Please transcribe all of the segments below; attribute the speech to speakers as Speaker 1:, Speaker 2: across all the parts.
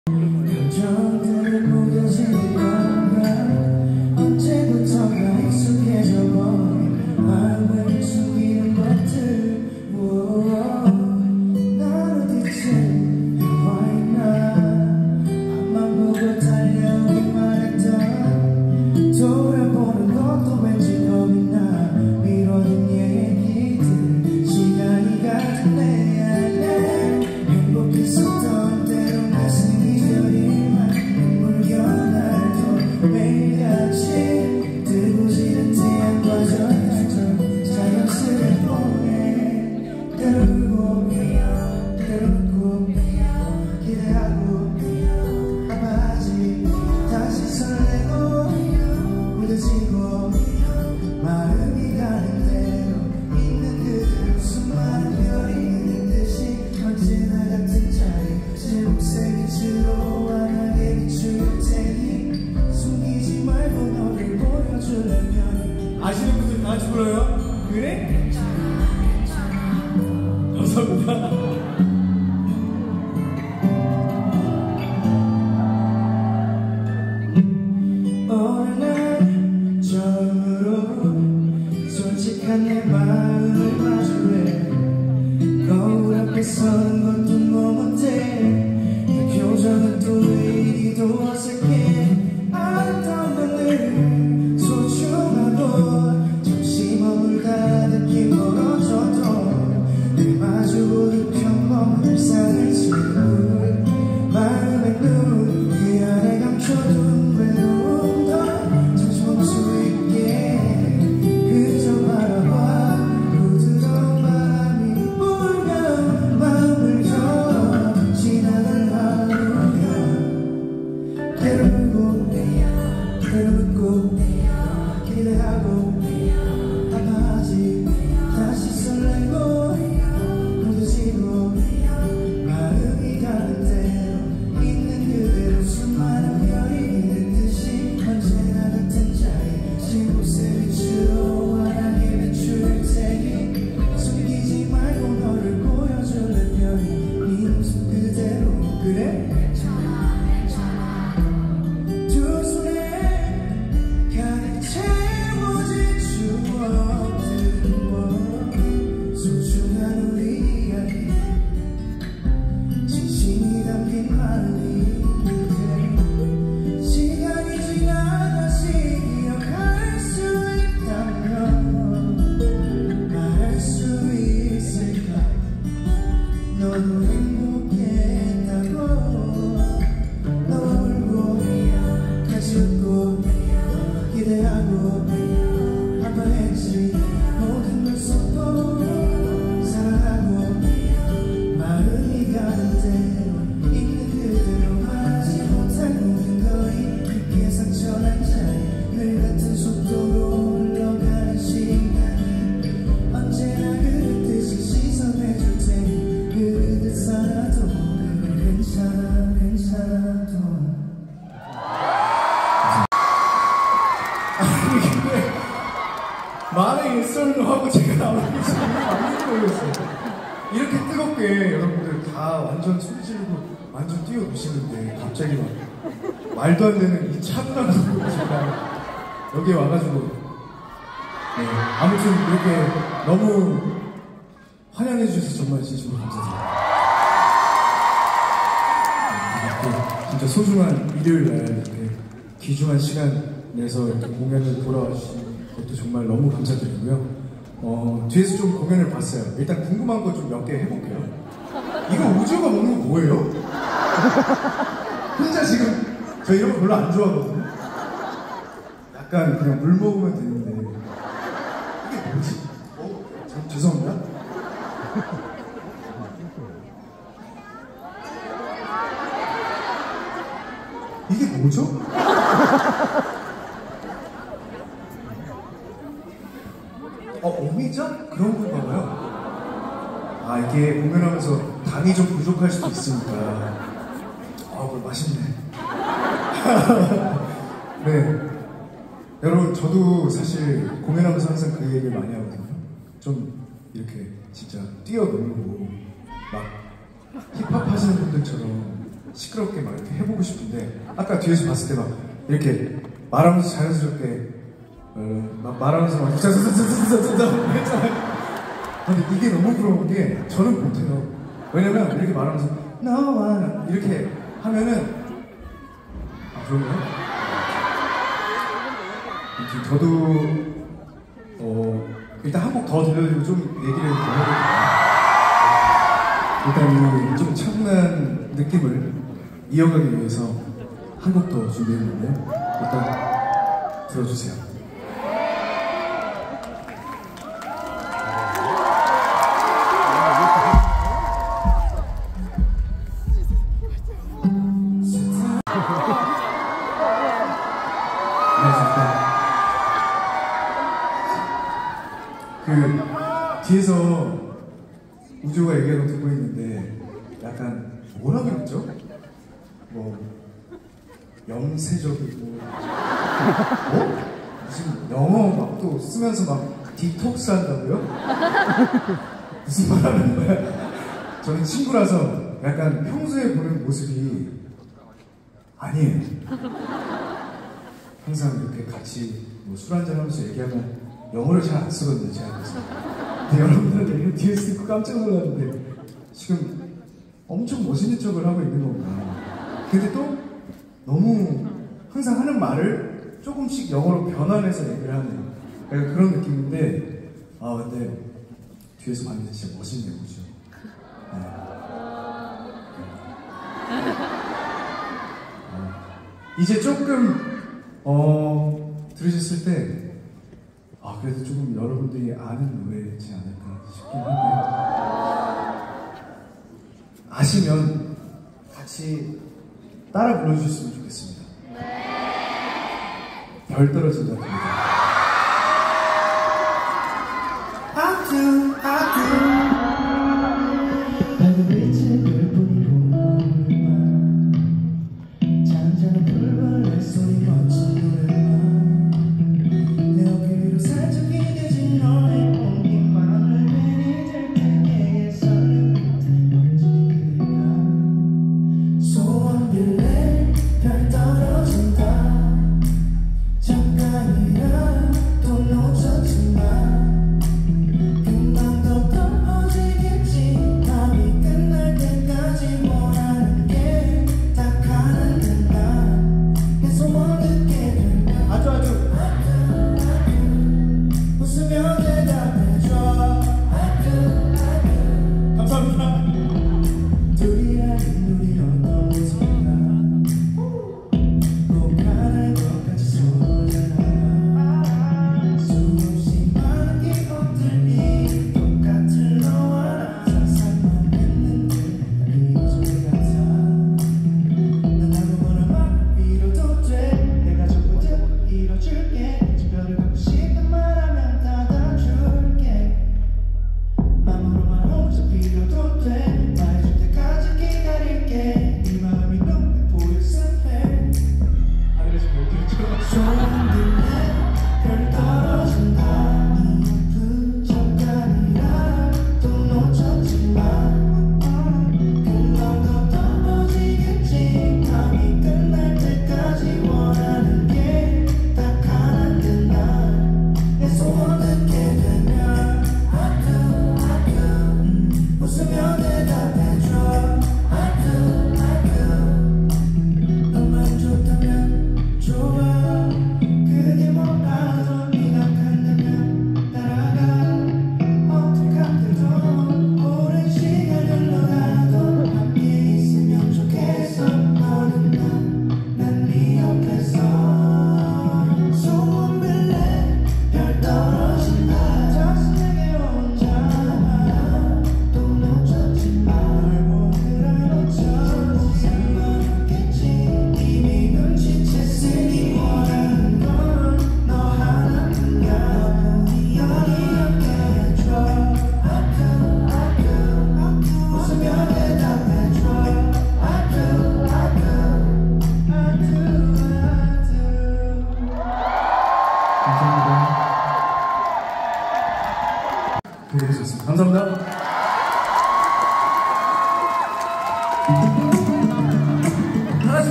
Speaker 1: 감정들을 무뎌지는 건가 언제부턴가 익숙해져 버린 마음을 숨기는 것들 난 어디쯤 와있나 앞만 보고 달려오기만 했던 돌아보는 것도 왠지 겁이 나 미뤄둔 얘기들 시간이 가득 내 안에 행복했었던 때로 가슴이 저리만 눈물겨운 날도 매일같이 뜨고 지는 태양과 저녁처럼 자연스레 보내 때로고 때로고 기대하고 아파하지 다시 설레고 무뎌지고 마음이 가는 대로 있는 그대로 수많은 별이 있는 듯이 언제나 같은 자리 실록색 빛으로 환하게 비출 테니 숨기지 말고 너를 보여주려면
Speaker 2: 아시는 분들 다 같이 불러요? 그래? 감사합니다.
Speaker 1: 어느 날 처음으로 솔직한 내 마음을 마주해 거울 앞에 서는 것도 너무한데 그 표정은 또 왜 이리도 어색해 아름다운 건늘 소중하고 잠시 머물다 느낌 멀어져도 늘 마주보는 평범한 일상을 지울 마음의 눈 그 안에 감춰둔 외로움도 잠시 멈출 수 있게 그저 바라봐 부드러운 바람이 불면 마음을 열어 지나갈 하루가 때로고 때로고 기대하고 아파하지 다시 설레고 무뎌지고 마음이 가는 대로 있는 그대로 수많은 별이 있는 듯이 언제나 같은 자리 신곳의 빛으로 환하게 비출 테니 숨기지 말고 너를 보여줄래면 네 모습 그대로 그래? 두 손에 가득 채워진 추억들과 소중한 우리 이야기 진심이 담긴 말이 그대 시간이 지나 다시 기억할 수 있다면 말할 수 있을까 너도 행복했다고 너 울고 같이 웃고 기대하고 아파했지 모든 걸 쏟고 사랑하고 마음이 가는 대로 있는 그대로 말하지 못한 모든 것이 깊게 상처난 자리 늘 같은 속도로 흘러가는 시간이 언제나 그렇듯이 씻어내줄 테니 그릇 살아도 그래 괜찮아 괜찮아도
Speaker 2: 말의 일설로 하고 제가 나오는 지금 완전 모르겠어요. 이렇게 뜨겁게 여러분들 다 완전 소리 지르고 완전 뛰어노시는데 갑자기 막 말도 안 되는 이 차분한 부분을 제가 여기에 와가지고 네, 아무튼 이렇게 너무 환영해 주셔서 정말 진심으로 감사드립니다. 네, 이렇게 진짜 소중한 일요일 날 이렇게 귀중한 시간 내서 이렇게 공연을 보러 와주신 것도 정말 너무 감사드리고요. 뒤에서 좀 공연을 봤어요. 일단 궁금한 거 좀 몇 개 해볼게요. 이거 우주가 먹는 거 뭐예요? 혼자 지금 저 이런 거 별로 안 좋아하거든요. 약간 그냥 물 먹으면 되는데 이게 뭐지? 죄송합니다. 이게 뭐죠? 오미자? 그런 건가 봐요. 아, 이게 공연하면서 당이 좀 부족할 수도 있으니까. 그거 맛있네. 네. 여러분, 저도 사실 공연하면서 항상 그 얘기를 많이 하거든요. 좀 이렇게 진짜 뛰어놀고 막 힙합 하시는 분들처럼 시끄럽게 막 이렇게 해보고 싶은데 아까 뒤에서 봤을 때 막 이렇게 말하면서 자연스럽게 막 말하면서 막 했잖아요. 근데 이게 너무 부러운 게 저는 못해요. 왜냐면 이렇게 말하면서 너와 나 이렇게 하면은 그런가요? 저도 일단 한 곡 더 들려드리고 좀 얘기를 더 해볼게요. 일단 좀 차분한 느낌을 이어가기 위해서 한 곡 더 준비했는데요. 일단 들어주세요. 그 뒤에서 우주가 얘기하고 듣고 있는데 약간 뭐라 그랬죠? 뭐 염세적이고 무슨 영어 막 또 쓰면서 막 디톡스 한다고요? 무슨 말 하는 거야? 저는 친구라서 약간 평소에 보는 모습이 아니에요. 항상 이렇게 같이 뭐 술 한잔 하면서 얘기하면 영어를 잘 안 쓰거든요, 제가. 그래서. 근데 여러분들 뒤에서 듣고 깜짝 놀랐는데 지금 엄청 멋있는 척을 하고 있는 건가. 근데 또 너무 항상 하는 말을 조금씩 영어로 변환해서 얘기를 하는 약간 그런 느낌인데 근데 뒤에서 봤는데 진짜 멋있네요, 그죠? 이제 조금 들으셨을 때 그래도 조금 여러분들이 아는 노래지 않을까 싶긴 한데 아시면 같이 따라 불러주셨으면 좋겠습니다. 별 떨어진다 됩니다. I do, I do. 밝은 빛을 뿌리고 잔잔한 불벌레 소리 멋진 노래만 내 어깨 위로 살짝 기대진 너의 온기만을 괜히 들뜨게 설렘 끝에 멋진 그대가 소원 빌래 별 떨어진다 잠깐이라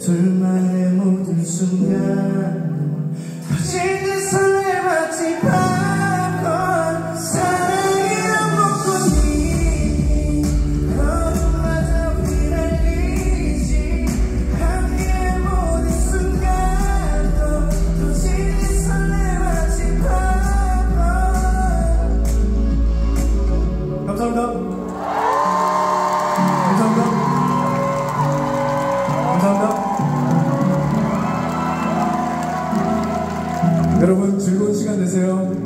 Speaker 1: 둘만의 모든 순간 거친 듯 설레 마치 팝콘 사랑이란 목걸이 너무마저 휘날리지 함께의 모든 순간도 거친 듯 설레 마치 팝콘. 감사합니다. 감사합니다. 감사합니다. 여러분 즐거운 시간 되세요.